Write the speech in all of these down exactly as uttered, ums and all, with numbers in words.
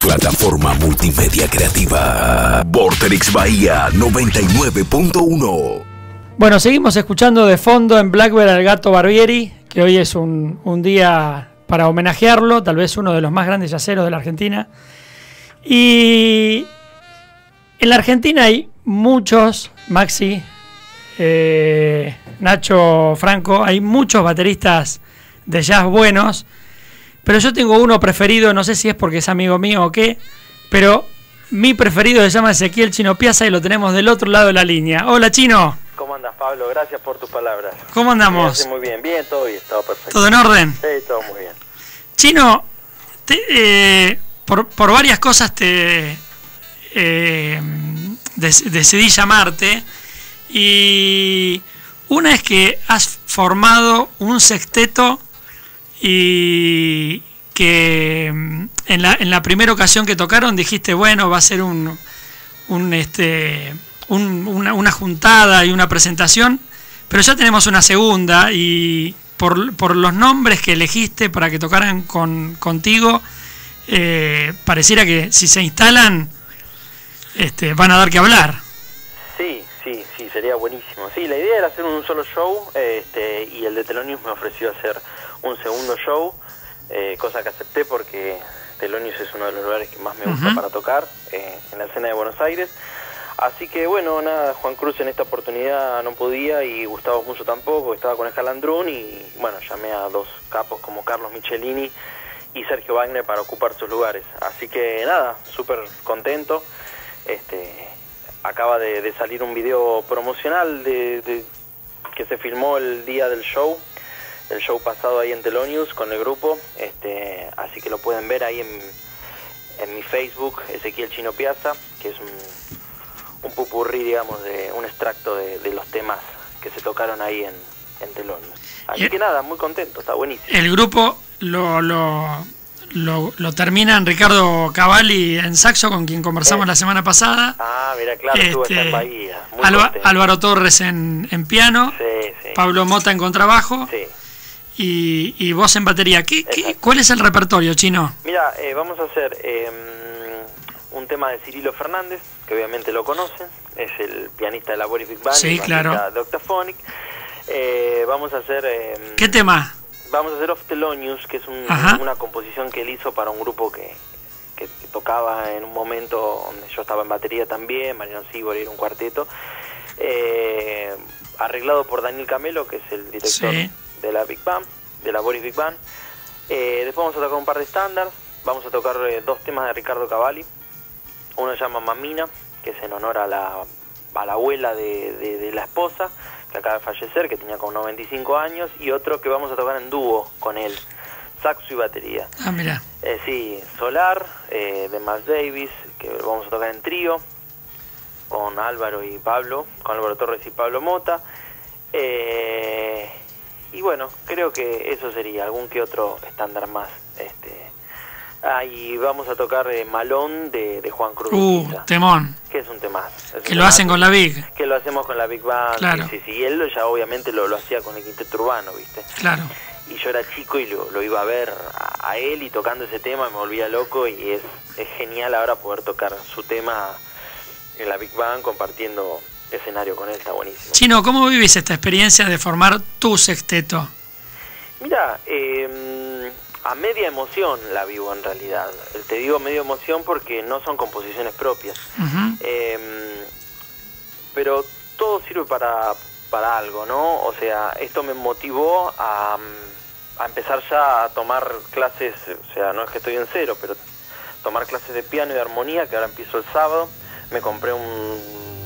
Plataforma multimedia creativa. Vorterix Bahía noventa y nueve punto uno. Bueno, seguimos escuchando de fondo en Blackbird al Gato Barbieri, que hoy es un, un día para homenajearlo, tal vez uno de los más grandes yaceros de la Argentina. Y en la Argentina hay muchos, Maxi, eh, Nacho, Franco, hay muchos bateristas de jazz buenos, pero yo tengo uno preferido, no sé si es porque es amigo mío o qué, pero mi preferido se llama Ezequiel Chino Piazza y lo tenemos del otro lado de la línea. Hola, Chino. ¿Cómo andas, Pablo? Gracias por tus palabras. ¿Cómo andamos? Sí, muy bien, bien, todo bien, todo perfecto. ¿Todo en orden? Sí, todo muy bien. Chino, te, eh, por, por varias cosas te eh, des, decidí llamarte, y una es que has formado un sexteto y que en la, en la primera ocasión que tocaron dijiste, bueno, va a ser un, un este un, una, una juntada y una presentación, pero ya tenemos una segunda, y por, por los nombres que elegiste para que tocaran con, contigo, eh, pareciera que si se instalan este, van a dar que hablar. Sí, sí, sí, sería buenísimo. Sí, la idea era hacer un solo show, este, y el de Thelonious me ofreció hacer un segundo show, eh, cosa que acepté porque Thelonious es uno de los lugares que más me gusta uh-huh. para tocar, eh, en la escena de Buenos Aires. Así que bueno, nada, Juan Cruz en esta oportunidad no podía y Gustavo Musso tampoco, estaba con Escalandrún, y bueno, llamé a dos capos como Carlos Michelini y Sergio Wagner para ocupar sus lugares. Así que nada, súper contento. Este, acaba de, de salir un video promocional de, de, que se filmó el día del show, el show pasado ahí en Thelonious con el grupo, este, así que lo pueden ver ahí en, en mi Facebook, Ezequiel Chino Piazza, que es un, un pupurrí, digamos, de un extracto de, de los temas que se tocaron ahí en, en Thelonious. Así el, que nada, muy contento, está buenísimo. El grupo lo... lo... Lo, lo terminan Ricardo Cavalli en saxo, con quien conversamos eh. la semana pasada. Ah, mira, claro, este, estuve en Bahía. Muy Alba, Álvaro Torres en, en piano, sí, sí. Pablo Mota en contrabajo, sí. y, y vos en batería. ¿Qué, qué, ¿Cuál es el repertorio, Chino? Mira, eh, vamos a hacer eh, un tema de Cirilo Fernández, que obviamente lo conocen, es el pianista de la Boris Big Band, sí, claro. de Octaphonic. Eh, vamos a hacer... Eh, ¿Qué tema? Vamos a hacer Of Thelonious, que es un, una composición que él hizo para un grupo que, que, que tocaba en un momento donde yo estaba en batería también, Mariano Sibori, era un cuarteto, eh, arreglado por Daniel Camelo, que es el director sí. de la Big Band, de la Boris Big Band. Eh, después vamos a tocar un par de estándares, vamos a tocar eh, dos temas de Ricardo Cavalli. Uno se llama Mamina, que es en honor a la, a la abuela de, de, de la esposa, que acaba de fallecer, que tenía como noventa y cinco años, y otro que vamos a tocar en dúo con él, saxo y batería. Ah, mira. Eh, sí, Solar, eh, de Miles Davis, que vamos a tocar en trío, con Álvaro y Pablo, con Álvaro Torres y Pablo Mota. Eh, y bueno, creo que eso sería, algún que otro estándar más. Este, ah, y vamos a tocar eh, Malón de, de Juan Cruz. Uh, temón. Que es un tema. Que lo hacen con la Big. Que lo hacemos con la Big Band. Claro. Sí, sí, sí. Y él ya obviamente lo, lo hacía con el quinteto urbano, ¿viste? Claro. Y yo era chico y lo, lo iba a ver a, a él y tocando ese tema me volvía loco, y es, es genial ahora poder tocar su tema en la Big Band compartiendo escenario con él, está buenísimo. Chino, ¿cómo vivís esta experiencia de formar tu sexteto? Mira, eh, a media emoción la vivo en realidad. Te digo media emoción porque no son composiciones propias. Uh-huh. eh, pero todo sirve para, para algo, ¿no? O sea, esto me motivó a, a empezar ya a tomar clases, o sea, no es que estoy en cero, pero tomar clases de piano y de armonía, que ahora empiezo el sábado. Me compré un,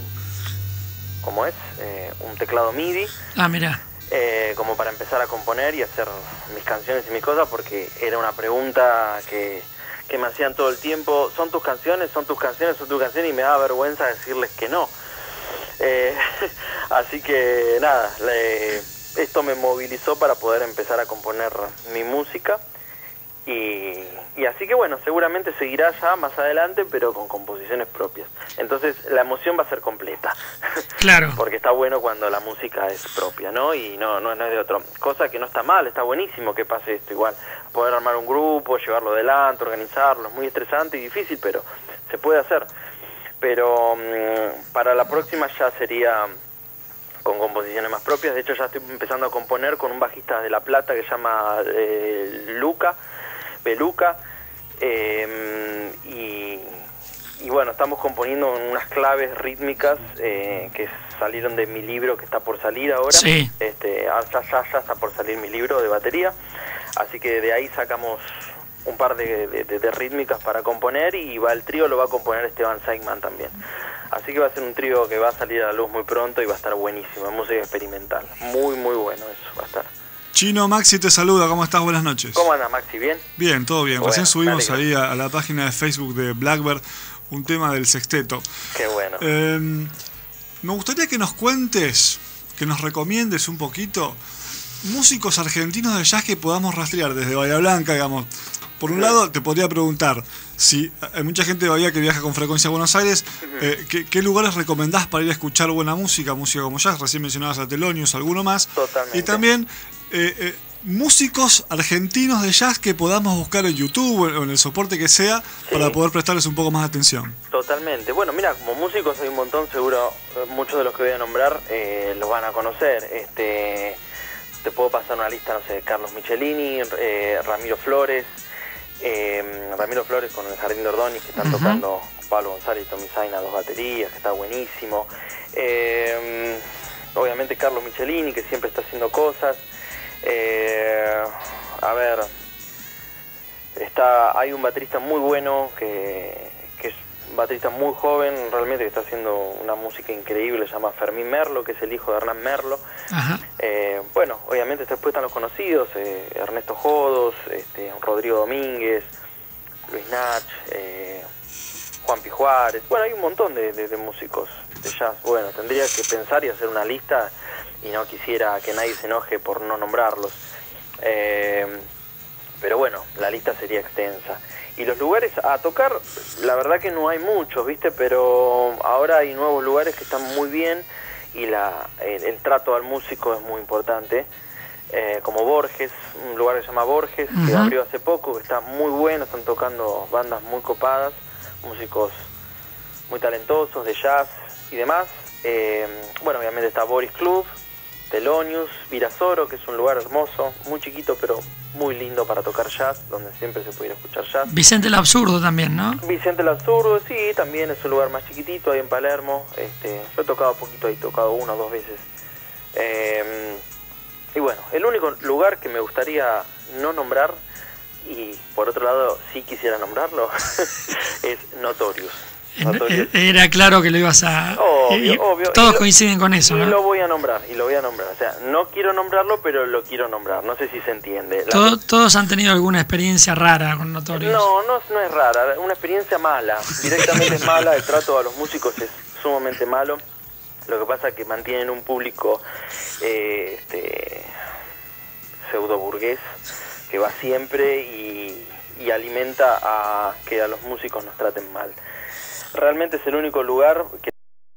¿cómo es? Eh, un teclado MIDI. Ah, mira. Eh, como para empezar a componer y hacer mis canciones y mis cosas, porque era una pregunta que, que me hacían todo el tiempo: ¿son tus canciones? ¿Son tus canciones? ¿Son tus canciones? Y me daba vergüenza decirles que no. Eh, así que nada, le, esto me movilizó para poder empezar a componer mi música, Y, y así que bueno, seguramente seguirá ya más adelante, pero con composiciones propias. Entonces la emoción va a ser completa. Claro. Porque está bueno cuando la música es propia, ¿no? Y no, no, no es de otro. Cosa que no está mal, está buenísimo que pase esto igual. Poder armar un grupo, llevarlo adelante, organizarlo, es muy estresante y difícil, pero se puede hacer. Pero mmm, para la próxima ya sería con composiciones más propias. De hecho ya estoy empezando a componer con un bajista de La Plata que se llama eh, Luca, Beluca, eh, y, y bueno, estamos componiendo unas claves rítmicas eh, que salieron de mi libro que está por salir ahora. Sí. Este, ya, ya, ya está por salir mi libro de batería, así que de ahí sacamos un par de, de, de, de rítmicas para componer, y va el trío lo va a componer Esteban Seigman también. Así que va a ser un trío que va a salir a la luz muy pronto y va a estar buenísimo, música experimental. Muy, muy bueno eso va a estar. Chino, Maxi te saluda, ¿cómo estás? Buenas noches. ¿Cómo andas, Maxi? ¿Bien? Bien, todo bien. Bueno, Recién subimos ahí a, a la página de Facebook de Blackbird un tema del sexteto. Qué bueno. Eh, me gustaría que nos cuentes, que nos recomiendes un poquito músicos argentinos de jazz que podamos rastrear desde Bahía Blanca, digamos. Por un lado, te podría preguntar si hay mucha gente de Bahía que viaja con frecuencia a Buenos Aires, eh, ¿qué, ¿qué lugares recomendás para ir a escuchar buena música, música como jazz? Recién mencionabas a Thelonious, alguno más. Totalmente. Y también eh, eh, músicos argentinos de jazz que podamos buscar en YouTube o en el soporte que sea, sí, para poder prestarles un poco más de atención. Totalmente. Bueno, mira, como músicos hay un montón, seguro muchos de los que voy a nombrar eh, los van a conocer. Este, te puedo pasar una lista, no sé, Carlos Michelini, eh, Ramiro Flores, Eh, Ramiro Flores con el Jardín de Ordóñez, que están uh-huh. tocando Pablo González y Tommy Zaina, dos baterías, que está buenísimo. Eh, obviamente Carlos Michelini, que siempre está haciendo cosas. Eh, a ver, está hay un baterista muy bueno, que, que es un baterista muy joven, realmente, que está haciendo una música increíble, se llama Fermín Merlo, que es el hijo de Hernán Merlo. Uh-huh. Eh, bueno, obviamente después están los conocidos, eh, Ernesto Jodos, este, Rodrigo Domínguez, Luis Nach, eh, Juan Pi Juárez. Bueno, hay un montón de, de, de músicos de jazz. Bueno, tendría que pensar y hacer una lista, y no quisiera que nadie se enoje por no nombrarlos. Eh, pero bueno, la lista sería extensa. Y los lugares a tocar, la verdad que no hay muchos, ¿viste? Pero ahora hay nuevos lugares que están muy bien, y la, el, el trato al músico es muy importante, eh, como Borges, un lugar que se llama Borges, uh-huh. que abrió hace poco, que está muy bueno, están tocando bandas muy copadas, músicos muy talentosos de jazz y demás. Eh, bueno, obviamente está Boris Club, Thelonious, Virasoro, que es un lugar hermoso, muy chiquito pero muy lindo para tocar jazz, donde siempre se puede ir a escuchar jazz. Vicente el Absurdo también, ¿no? Vicente el Absurdo, sí, también es un lugar más chiquitito, ahí en Palermo. Este, yo he tocado poquito ahí, he tocado una o dos veces. Eh, y bueno, el único lugar que me gustaría no nombrar, y por otro lado sí quisiera nombrarlo, es Notorious. Notorious. Era claro que lo ibas a... Obvio, y, obvio. Todos lo, coinciden con eso, y ¿no? lo voy a nombrar, y lo voy a nombrar. O sea, no quiero nombrarlo, pero lo quiero nombrar. No sé si se entiende. La... Todo, todos han tenido alguna experiencia rara con Notorious. No, no, no es rara. Una experiencia mala. Directamente es mala. El trato a los músicos es sumamente malo. Lo que pasa es que mantienen un público eh, este, pseudo burgués, que va siempre y, y alimenta a que a los músicos nos traten mal. Realmente es el único lugar que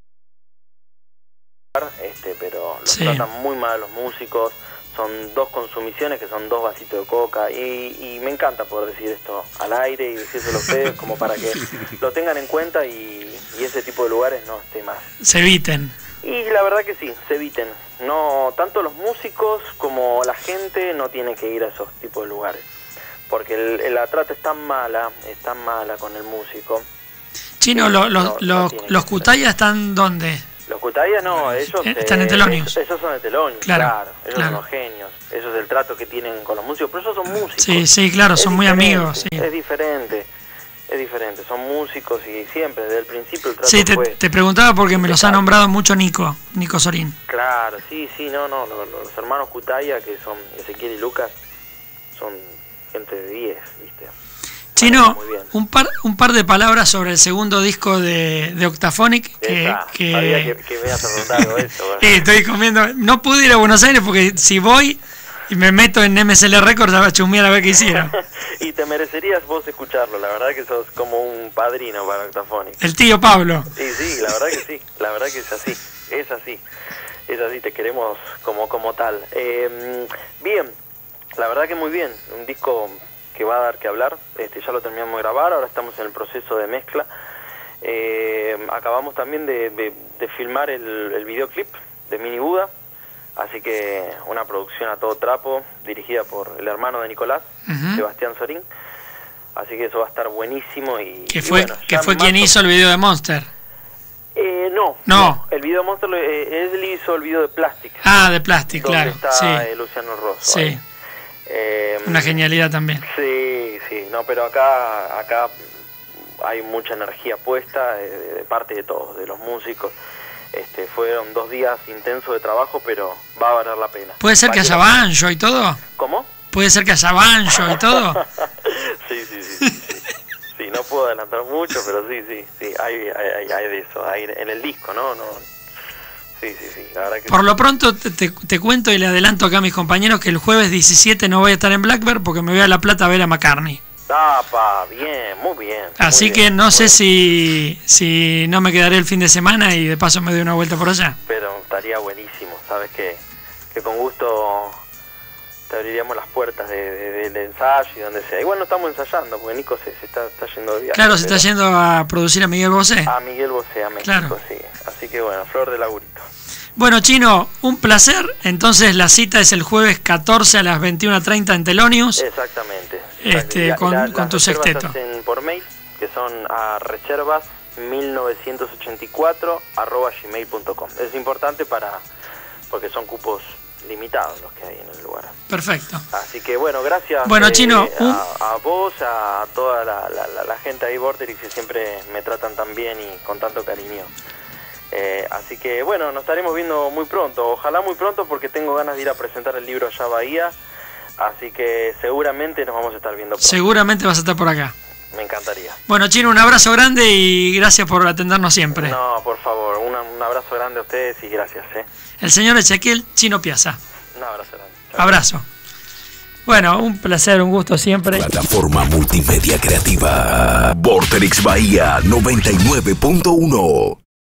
este pero los sí. tratan muy mal a los músicos. Son dos consumiciones, que son dos vasitos de coca, y, y me encanta poder decir esto al aire y decírselo a ustedes, como para que lo tengan en cuenta, y, y ese tipo de lugares no esté más. Se eviten. Y la verdad que sí, se eviten. No, tanto los músicos como la gente no tiene que ir a esos tipos de lugares, porque el, el, la trata es tan mala, es tan mala con el músico. Chino, lo, lo, no, lo, no ¿los Cutayas están dónde? Los Cutayas no, ellos... Están eh, en Thelonious. Ellos son de Thelonious, claro, claro. Ellos claro. son los genios. Eso es el trato que tienen con los músicos. Pero ellos son músicos. Sí, sí, claro, es son muy amigos. Sí. Es diferente, es diferente. Son músicos y siempre, desde el principio el trato Sí, te, fue... te preguntaba porque me los ha nombrado mucho Nico, Nico Sorín. Claro, sí, sí, no, no. Los, los hermanos Cutaya, que son Ezequiel y Lucas, son gente de diez, ¿viste? Chino, un par un par de palabras sobre el segundo disco de, de Octaphonic. Que, Esa, que... sabía que, que me ibas a preguntar eso. eh, estoy comiendo. No pude ir a Buenos Aires porque si voy y me meto en M S L Records a chusmear a ver qué hicieron. Y te merecerías vos escucharlo, la verdad que sos como un padrino para Octaphonics. El tío Pablo. Sí, sí, la verdad que sí, la verdad que es así, es así, es así, te queremos como, como tal. Eh, bien, la verdad que muy bien, un disco que va a dar que hablar, este, ya lo terminamos de grabar, ahora estamos en el proceso de mezcla. Eh, acabamos también de, de, de filmar el, el videoclip de Mini Buda, así que una producción a todo trapo, dirigida por el hermano de Nicolás, uh-huh. Sebastián Sorín, así que eso va a estar buenísimo. Y que fue, y bueno, que fue quien hizo el video de Monster. Eh, no, no, no, el video de Monster, eh, él hizo el video de Plastic. Ah, de Plastic, donde claro. está sí. eh, Luciano Rosso. Sí. Eh, una genialidad también. Sí, sí, no, pero acá, acá hay mucha energía puesta de, de parte de todos, de los músicos. Este, fueron dos días intensos de trabajo, pero va a valer la pena. ¿Puede ser que haya banjo y todo? ¿Cómo? ¿Puede ser que haya banjo y todo? sí, sí, sí, sí, sí. Sí, no puedo adelantar mucho, pero sí, sí, sí, hay, hay, hay de eso, hay en el disco, ¿no? no sí, sí, sí, la verdad que Por sí. lo pronto te, te, te cuento y le adelanto acá a mis compañeros que el jueves diecisiete no voy a estar en Blackbird porque me voy a La Plata a ver a McCartney. Ah, pa, bien, muy bien. Así muy que bien, no sé bien. si, si no me quedaré el fin de semana y de paso me doy una vuelta por allá. Pero estaría buenísimo, sabes que, que con gusto te abriríamos las puertas de, de, de, de ensayo y donde sea. Igual no estamos ensayando, porque Nico se, se está, está yendo de viaje. Claro, se pero... está yendo a producir a Miguel Bosé. A Miguel Bosé, a México, claro. Sí. Así que bueno, flor de laburito. Bueno, Chino, un placer. Entonces la cita es el jueves catorce a las veintiuna treinta en Telonius. Exactamente. Este, la, con, la, con tu sexteto. sexteto. Hacen por mail, que son a reservas mil novecientos ochenta y cuatro arroba gmail punto com. Es importante para porque son cupos limitados los que hay en el lugar. Perfecto. Así que bueno, gracias bueno, eh, Chino, un... a, a vos, a toda la, la, la gente ahí Vorterix que siempre me tratan tan bien y con tanto cariño. Eh, así que bueno, nos estaremos viendo muy pronto, ojalá muy pronto porque tengo ganas de ir a presentar el libro allá a Bahía, así que seguramente nos vamos a estar viendo pronto. Seguramente vas a estar por acá. Me encantaría. Bueno, Chino, un abrazo grande y gracias por atendernos siempre. No, por favor, una, un abrazo grande a ustedes y gracias. ¿eh? El señor Ezequiel Chino Piazza. Un abrazo grande. Chao. Abrazo. Bueno, un placer, un gusto siempre. Plataforma multimedia creativa. Vorterix Bahía noventa y nueve punto uno.